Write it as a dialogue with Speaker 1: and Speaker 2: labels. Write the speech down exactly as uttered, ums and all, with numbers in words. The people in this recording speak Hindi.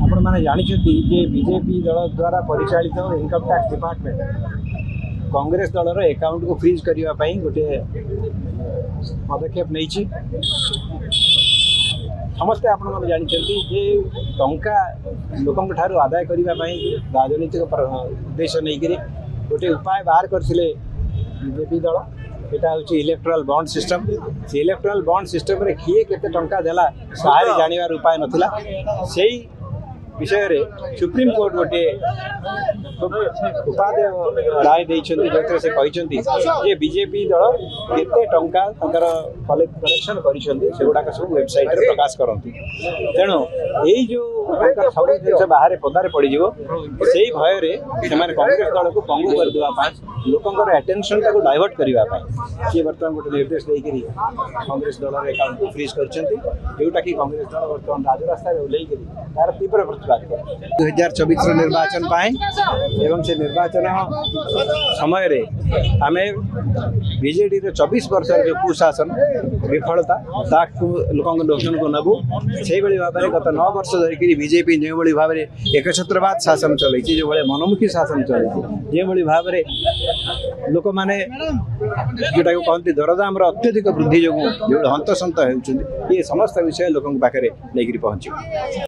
Speaker 1: आपण मैंने जानते बीजेपी दल द्वारा परिचालित इनकम टैक्स डिपार्टमेंट कांग्रेस दलर अकाउंट को फ्रीज करने गोटे पदक्षेप नहीं समस्ते आपण मैंने जानते जे टंका लोक आदाय करने राजनीतिक उद्देश्य नहीं गोटे उपाय बाहर करते बीजेपी दल यहाँ हूँ इलेक्ट्राल बॉन्ड सिस्टम से इलेक्ट्राल बॉन्ड सिस्टम रे किए केते टंका देला सारे जानिबार उपाय नथिला सेही विषय रे सुप्रीम कोर्ट गोटे उपादेय राय देइछन्ति जोथे से कहिछन्ति जे बीजेपी दल केते टंका तंकर कलेक्शन करिछन्ति सेगुडा का सब वेबसाइट रे प्रकाश करंती तेणु एई जो सब जिन बाहर पदारे पड़ जीवो सेही भय रे सेमाने कांग्रेस दल को पंगु कर देबा पाई लोकंकर अटेंशन ताको डाइवर्ट करबा पाई जे वर्तमान गोटे निर्देश देइकरी कांग्रेस दल रे अकाउंट को फ्रीज करछन्ति जोटा कि कांग्रेस दल वर्तमान राजरास्ता रे ओलेई करी तार तीव्र दो हजार चौबीस निर्वाचन पाए एवं से निर्वाचन समय रे आमे बीजेडी रे चौबीस वर्ष जो कुशासन विफलता ताकू लोक लोचन को नबू से भाव में गत नौ वर्ष धरिक बीजेपी जो भाव में एकछत्रवाद शासन चलती जो भाई मनमुखी शासन चलती जो भाव में लोक मैंने जोटा को कहते दरदाम अत्यधिक वृद्धि जो हंतसंत होती ये समस्त विषय लोक पाखे लेकिन पहुँच।